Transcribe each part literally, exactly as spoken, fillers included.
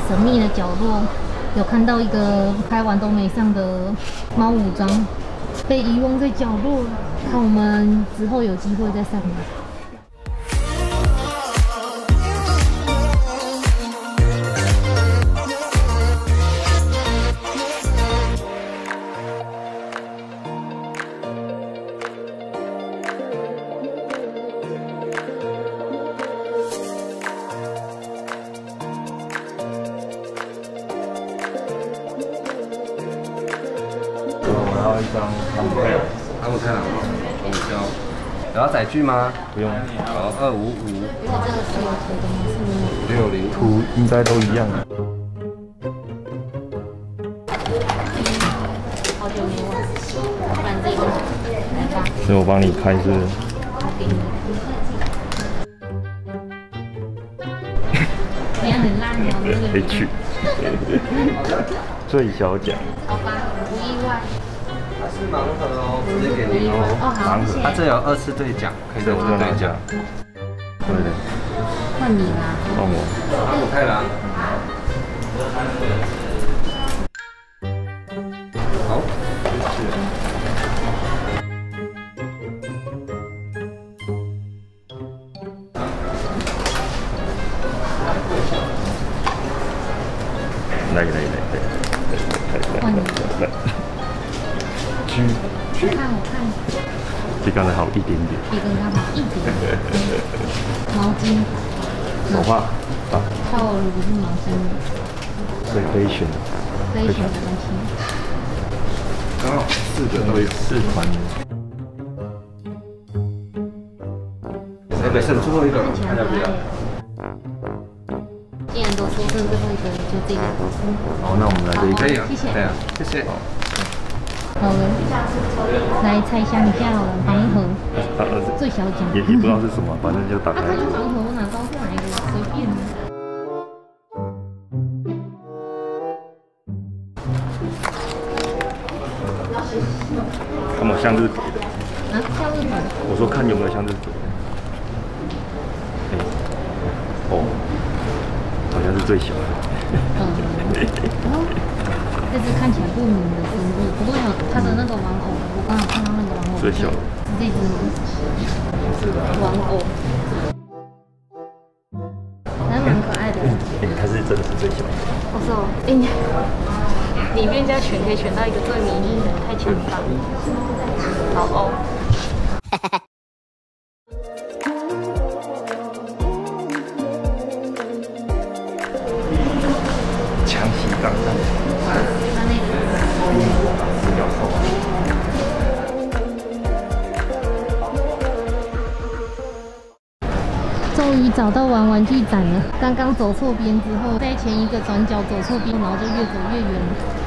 神秘的角落，有看到一个拍完都没上的猫武装被遗忘在角落了。看我们之后有机会再上吧。 我要一张哈姆太郎，哈姆太郎，红椒。有要载具吗？不用。好，二五五。 这个是有图的吗？是五六零。 图应该都一样的。 好久没玩，不然这个来吧。 所以我帮你开是。 给你。你也很烂哦，这个。 可以去。最小奖。 好吧，不意外。 它是盲盒哦，直接给你哦。 哦，好，谢谢。 它这有二次兑奖，可以再对奖。 对的。 换你啦。 换我。 哈姆太郎。好，谢谢。 来来来来。 换你。 来。 去看我看， 比刚才好一点点， 比刚刚好一点点。毛巾， 手画，啊， 套如果是毛巾， 所以可以选， 可以选的东西。 刚好四个都有， 四款。 哎，没事，最后一个，看要不要？ 既然都说剩最后一个，就这个。 好，那我们来这一个， 可以啊， 谢谢， 对啊，谢谢。 好了，来拆箱一下好了，盲盒，最小奖也也不知道是什么，反正就打开。 啊，它就盲盒，我哪知道是哪一个？随便。 看有像日本的。 啊，像日本。 我说看有没有像日本的。哎，哦，好像是最小的。 嗯。这只看起来不明的生物，不过有它的那个玩偶，我刚好看到那个玩偶。 最小的。 是这只吗？玩偶。还蛮可爱的。 哎，它是真的是最小的。 我说，哎，里面加选可以选到一个最迷你的，太强大了。好哦。 强袭港上。 终于找到玩玩具展了。刚刚走错边之后，在前一个转角走错边，然后就越走越远了。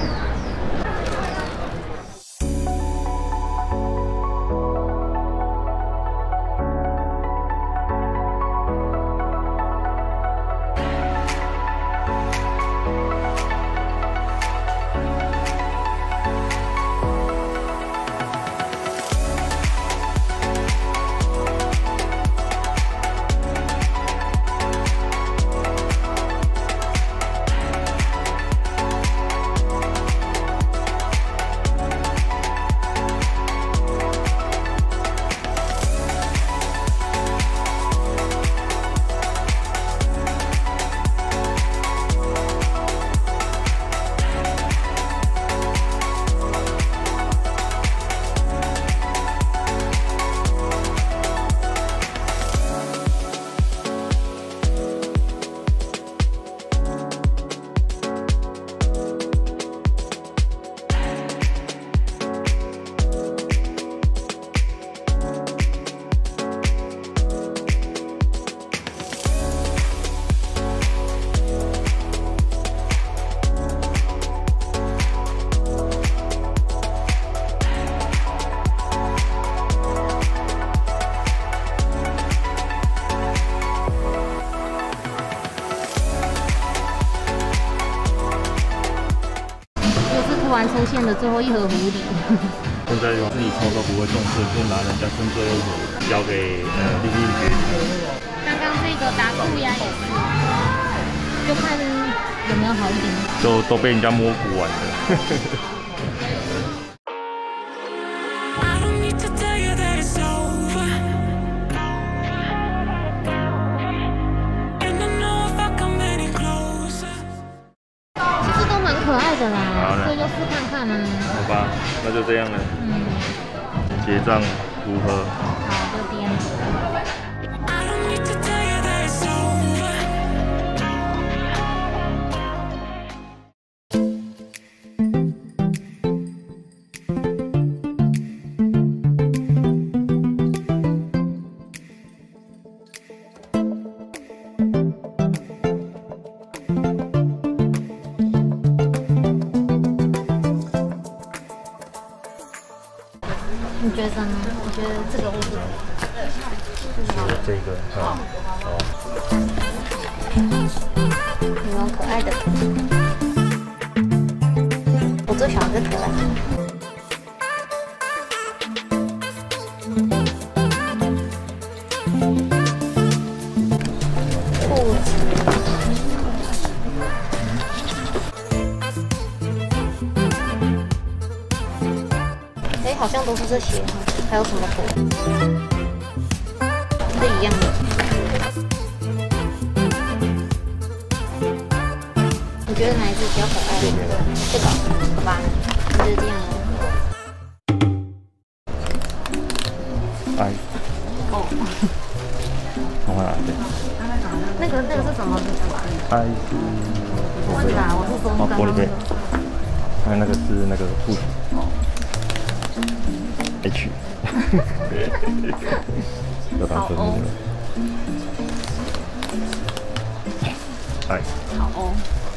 突然出现的最后一盒狐狸。 现在自己抽都不会中射，就拿人家剩最后一盒交给呃命运决定。 刚刚这个达库鸭也是， 就看有没有好一点。 就都被人家摸不完了。 其实都蛮可爱的啦，所以就试看看啊。 好吧，那就这样了。 嗯。 结账如何？ 好，就这样。你觉得呢？我觉得这个屋子， 这个啊，哦， 有蛮可爱的。我最喜欢这可爱。裤子。哎，好像都是这些，还有什么图？是一样的。你觉得哪一只比较可爱？这个，好吧，那就这样了。 哎。哦。我看哪边？ 那个那个是什么？ 哎是。 我是哪？我是说刚刚那个。 还有那个是那个兔子。H， 要当真的。哎， 好哦。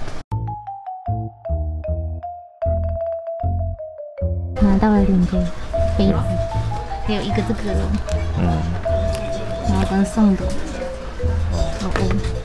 拿到了两个杯子，还有一个这个，嗯，然后跟送的，好哦。